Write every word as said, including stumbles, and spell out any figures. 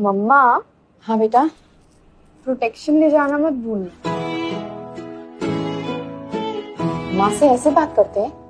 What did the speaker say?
मम्मा। हाँ बेटा। प्रोटेक्शन ले जाना मत भूलना। माँ से ऐसे बात करते हैं?